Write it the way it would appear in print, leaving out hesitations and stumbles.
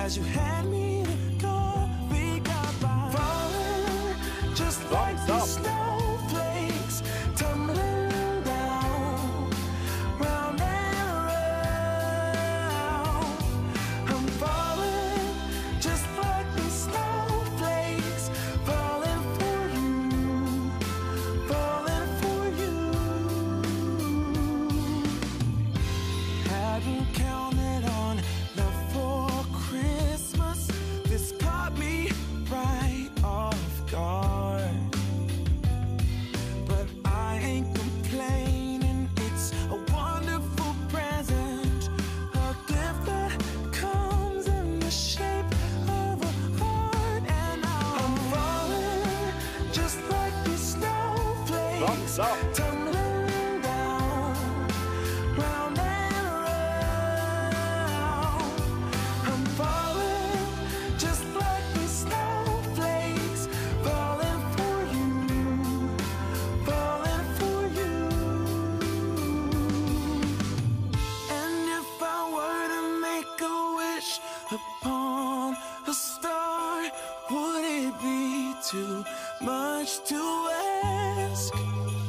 as you had me to go. We got by falling just like these snowflakes, tumbling down, round and round. I'm falling just like these snowflakes, falling for you, falling for you. Hadn't counted on love for Christmas. This caught me right off guard, but I ain't complaining. It's a wonderful present, a gift that comes in the shape of a heart. And now I'm falling just like these snowflakes, tumbling down, round and round. I'm falling just like these snowflakes, falling for you, falling for you. And if I were to make a wish upon a star, would it be too much to ask